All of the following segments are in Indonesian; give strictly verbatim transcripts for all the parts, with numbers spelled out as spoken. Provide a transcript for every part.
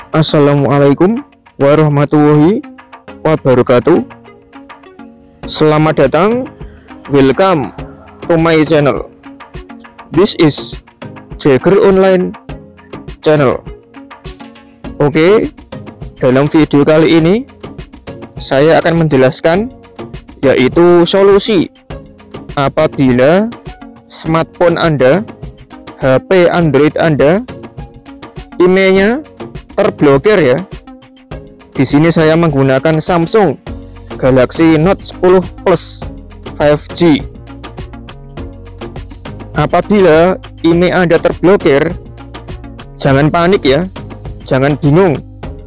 Assalamualaikum warahmatullahi wabarakatuh. Selamat datang, welcome to my channel. This is Jagger Online Channel. Oke, dalam video kali ini saya akan menjelaskan yaitu solusi apabila smartphone Anda, H P Android Anda, emailnya terblokir ya. Di sini saya menggunakan Samsung Galaxy Note sepuluh Plus lima G. Apabila email Anda terblokir, jangan panik ya, jangan bingung.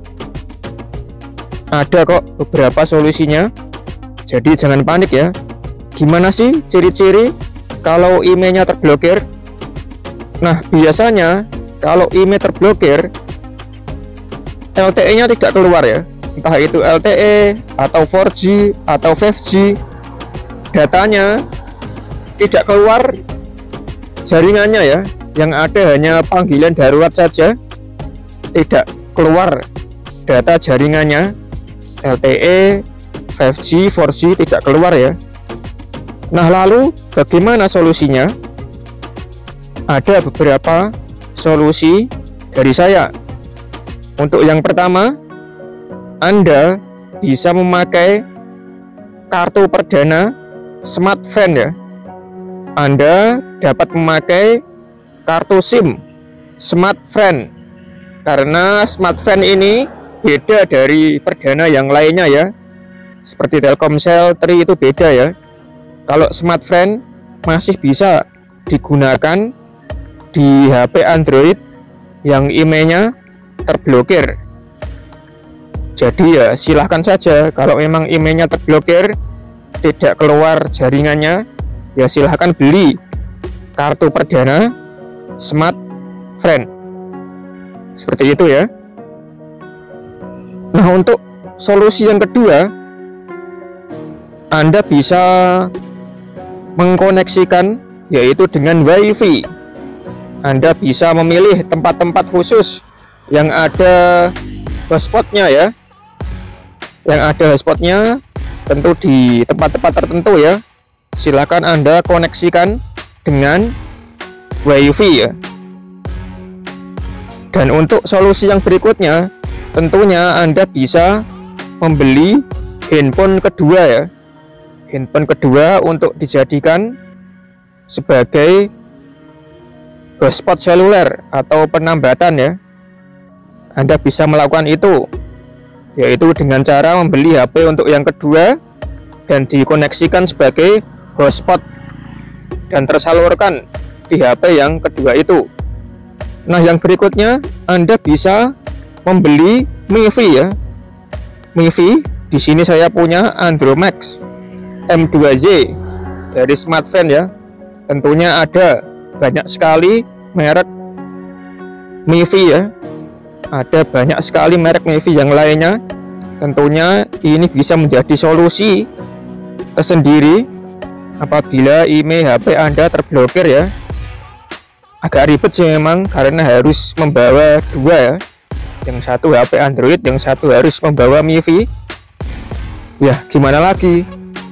Ada kok beberapa solusinya. Jadi jangan panik ya. Gimana sih ciri-ciri kalau emailnya terblokir? Nah, biasanya kalau email terblokir, L T E-nya tidak keluar ya. Entah itu L T E atau empat G atau lima G, datanya tidak keluar jaringannya ya. Yang ada hanya panggilan darurat saja, tidak keluar data jaringannya. L T E, lima G, empat G tidak keluar ya. Nah, lalu bagaimana solusinya? Ada beberapa solusi dari saya. Untuk yang pertama, Anda bisa memakai kartu perdana smartphone ya. Anda dapat memakai kartu SIM smartphone, karena smartphone ini beda dari perdana yang lainnya ya. Seperti Telkomsel, Tri itu beda ya. Kalau smartphone masih bisa digunakan di H P Android yang emailnya terblokir. Jadi ya silahkan saja, kalau memang emailnya terblokir, tidak keluar jaringannya, ya silahkan beli kartu perdana smartphone. Seperti itu ya. Nah, untuk solusi yang kedua, Anda bisa mengkoneksikan yaitu dengan WiFi. Anda bisa memilih tempat-tempat khusus yang ada hotspotnya ya. Yang ada hotspotnya tentu di tempat-tempat tertentu ya. Silakan Anda koneksikan dengan WiFi ya. Dan untuk solusi yang berikutnya, tentunya Anda bisa membeli handphone kedua ya. Handphone kedua untuk dijadikan sebagai hotspot seluler atau penambatan ya. Anda bisa melakukan itu, yaitu dengan cara membeli H P untuk yang kedua dan dikoneksikan sebagai hotspot dan tersalurkan di H P yang kedua itu. Nah, yang berikutnya Anda bisa membeli MiFi ya. MiFi, di sini saya punya Andromax M dua Z dari smartphone ya. Tentunya ada banyak sekali merek MiFi ya. Ada banyak sekali merek MiFi yang lainnya. Tentunya ini bisa menjadi solusi tersendiri apabila email H P Anda terblokir ya. Agak ribet sih memang, karena harus membawa dua ya. Yang satu H P Android, yang satu harus membawa MiFi. Ya, gimana lagi?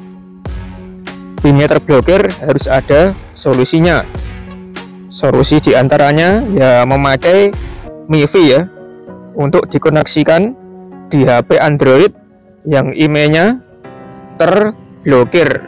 Email terblokir harus ada solusinya. Solusi diantaranya ya memakai MiFi ya, untuk dikoneksikan di H P Android yang emailnya terblokir.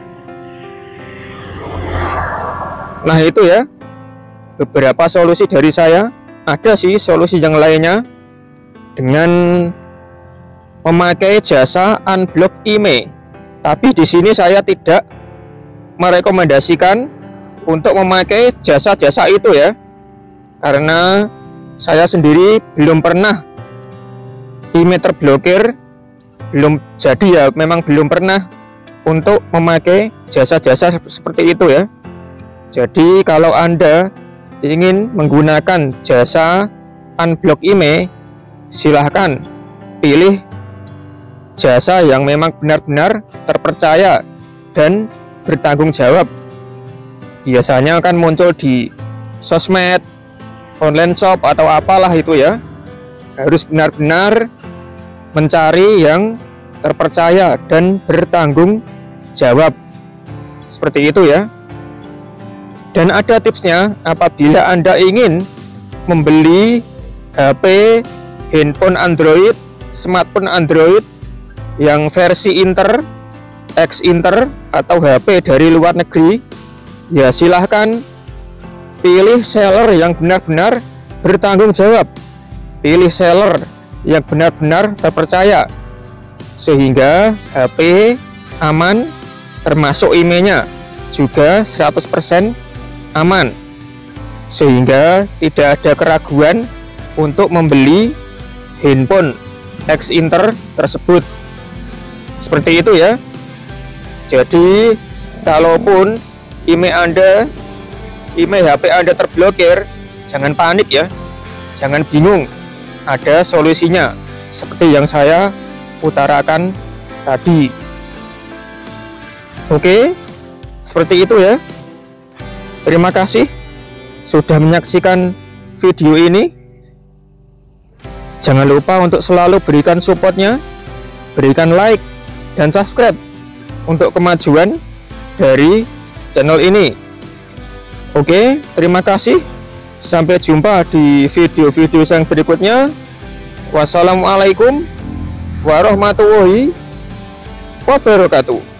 Nah, itu ya beberapa solusi dari saya. Ada sih solusi yang lainnya dengan memakai jasa unblock email, tapi di sini saya tidak merekomendasikan untuk memakai jasa-jasa itu ya, karena saya sendiri belum pernah email terblokir, belum jadi ya, memang belum pernah untuk memakai jasa-jasa seperti itu ya. Jadi kalau Anda ingin menggunakan jasa unblock email, silahkan pilih jasa yang memang benar-benar terpercaya dan bertanggung jawab. Biasanya kan muncul di sosmed, online shop atau apalah itu ya. harus benar-benar mencari yang terpercaya dan bertanggung jawab. Seperti itu ya. Dan ada tipsnya, apabila Anda ingin membeli H P, handphone Android, smartphone Android yang versi Inter, X Inter atau H P dari luar negeri, ya silahkan pilih seller yang benar-benar bertanggung jawab, pilih seller yang benar-benar terpercaya, sehingga H P aman, termasuk I M E I-nya juga seratus persen aman, sehingga tidak ada keraguan untuk membeli handphone X Inter tersebut. Seperti itu ya. Jadi kalaupun I M E I Anda, I M E I H P Anda terblokir, jangan panik ya, jangan bingung, ada solusinya seperti yang saya utarakan tadi. Oke, seperti itu ya. Terima kasih sudah menyaksikan video ini. Jangan lupa untuk selalu berikan supportnya, berikan like dan subscribe untuk kemajuan dari channel ini. Oke, terima kasih. Sampai jumpa di video-video yang berikutnya. Wassalamualaikum warahmatullahi wabarakatuh.